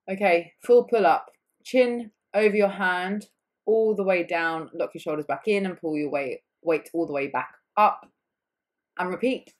Okay, full pull up. Chin over your hand, all the way down. Lock your shoulders back in and pull your weight all the way back up. And repeat.